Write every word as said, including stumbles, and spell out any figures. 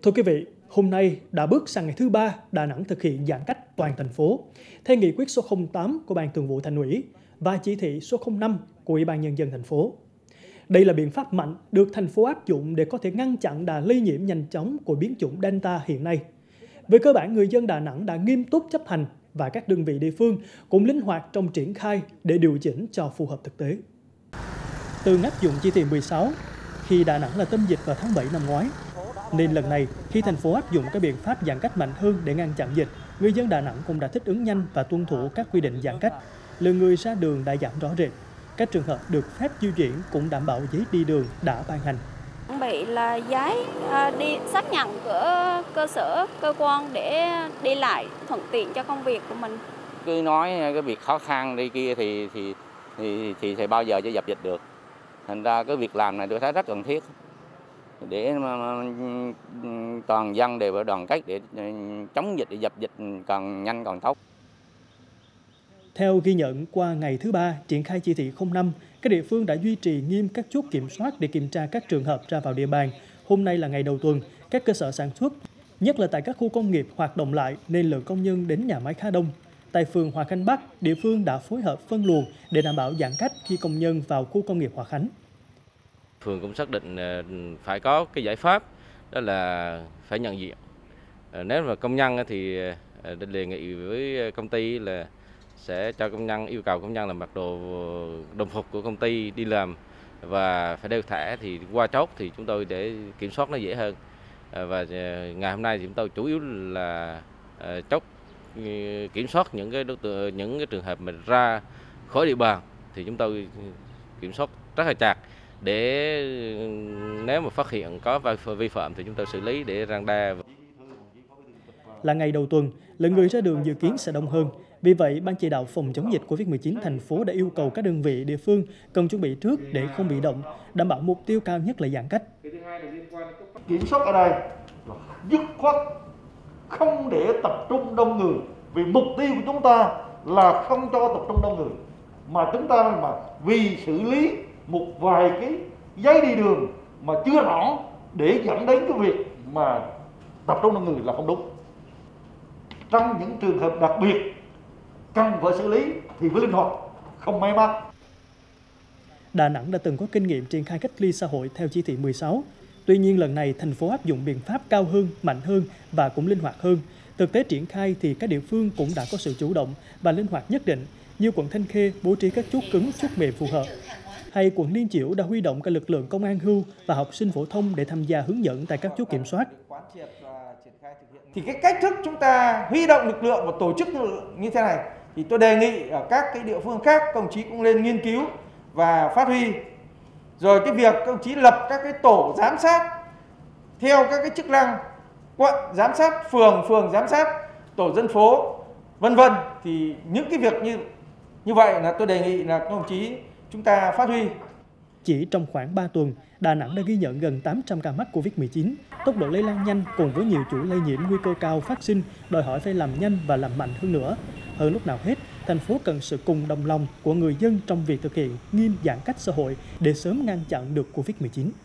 Thưa quý vị, hôm nay đã bước sang ngày thứ ba Đà Nẵng thực hiện giãn cách toàn thành phố, theo nghị quyết số không tám của Ban Thường vụ Thành ủy và chỉ thị số không năm của Ủy ban Nhân dân thành phố. Đây là biện pháp mạnh được thành phố áp dụng để có thể ngăn chặn đà lây nhiễm nhanh chóng của biến chủng Delta hiện nay. Về cơ bản, người dân Đà Nẵng đã nghiêm túc chấp hành và các đơn vị địa phương cũng linh hoạt trong triển khai để điều chỉnh cho phù hợp thực tế. Từ áp dụng chỉ thị mười sáu, khi Đà Nẵng là tâm dịch vào tháng bảy năm ngoái, nên lần này khi thành phố áp dụng các biện pháp giãn cách mạnh hơn để ngăn chặn dịch, người dân Đà Nẵng cũng đã thích ứng nhanh và tuân thủ các quy định giãn cách. Lượng người ra đường đã giảm rõ rệt. Các trường hợp được phép di chuyển cũng đảm bảo giấy đi đường đã ban hành. Chuẩn bị là giấy đi xác nhận của cơ sở, cơ quan để đi lại thuận tiện cho công việc của mình. Cứ nói cái việc khó khăn đi kia thì thì thì thì, thì bao giờ cho dập dịch được. Thành ra cái việc làm này tôi thấy rất cần thiết để mà, mà, toàn dân đều đoàn kết để chống dịch, để dập dịch càng nhanh càng tốt. Theo ghi nhận, qua ngày thứ ba triển khai chỉ thị không năm, các địa phương đã duy trì nghiêm các chốt kiểm soát để kiểm tra các trường hợp ra vào địa bàn. Hôm nay là ngày đầu tuần, các cơ sở sản xuất, nhất là tại các khu công nghiệp hoạt động lại nên lượng công nhân đến nhà máy khá đông. Tại phường Hòa Khánh Bắc, địa phương đã phối hợp phân luồng để đảm bảo giãn cách khi công nhân vào khu công nghiệp Hòa Khánh. Phường cũng xác định phải có cái giải pháp, đó là phải nhận diện. Nếu mà công nhân thì đề nghị với công ty là sẽ cho công nhân, yêu cầu công nhân là mặc đồ đồng phục của công ty đi làm và phải đeo thẻ, thì qua chốt thì chúng tôi để kiểm soát nó dễ hơn. Và ngày hôm nay thì chúng tôi chủ yếu là chốt kiểm soát những cái đối tượng, những cái trường hợp mà ra khỏi địa bàn thì chúng tôi kiểm soát rất là chặt, để nếu mà phát hiện có vi phạm thì chúng tôi xử lý để răn đe. Là ngày đầu tuần, lượng người ra đường dự kiến sẽ đông hơn. Vì vậy, Ban chỉ đạo phòng chống dịch Covid mười chín thành phố đã yêu cầu các đơn vị địa phương cần chuẩn bị trước để không bị động, đảm bảo mục tiêu cao nhất là giãn cách. Kiểm soát ở đây là dứt khoát không để tập trung đông người, vì mục tiêu của chúng ta là không cho tập trung đông người, mà chúng ta mà vì xử lý một vài cái giấy đi đường mà chưa rõ để dẫn đến cái việc mà tập trung đông người là không đúng. Trong những trường hợp đặc biệt cần phải xử lý thì phải linh hoạt, không may mắn. Đà Nẵng đã từng có kinh nghiệm triển khai cách ly xã hội theo chỉ thị mười sáu. Tuy nhiên lần này thành phố áp dụng biện pháp cao hơn, mạnh hơn và cũng linh hoạt hơn. Thực tế triển khai thì các địa phương cũng đã có sự chủ động và linh hoạt nhất định, như quận Thanh Khê bố trí các chốt cứng, chốt mềm phù hợp, hay quận Liên Chiểu đã huy động các lực lượng công an hưu và học sinh phổ thông để tham gia hướng dẫn tại các chốt kiểm soát. Thì cái cách thức chúng ta huy động lực lượng và tổ chức lực lượng như thế này thì tôi đề nghị ở các cái địa phương khác các đồng chí cũng lên nghiên cứu và phát huy. Rồi cái việc các đồng chí lập các cái tổ giám sát theo các cái chức năng, quận giám sát phường, phường giám sát tổ dân phố, vân vân, thì những cái việc như như vậy là tôi đề nghị là các đồng chí chúng ta phát huy. Chỉ trong khoảng ba tuần, Đà Nẵng đã ghi nhận gần tám trăm ca mắc Covid mười chín. Tốc độ lây lan nhanh cùng với nhiều chuỗi lây nhiễm nguy cơ cao phát sinh đòi hỏi phải làm nhanh và làm mạnh hơn nữa. Hơn lúc nào hết, thành phố cần sự cùng đồng lòng của người dân trong việc thực hiện nghiêm giãn cách xã hội để sớm ngăn chặn được Covid mười chín.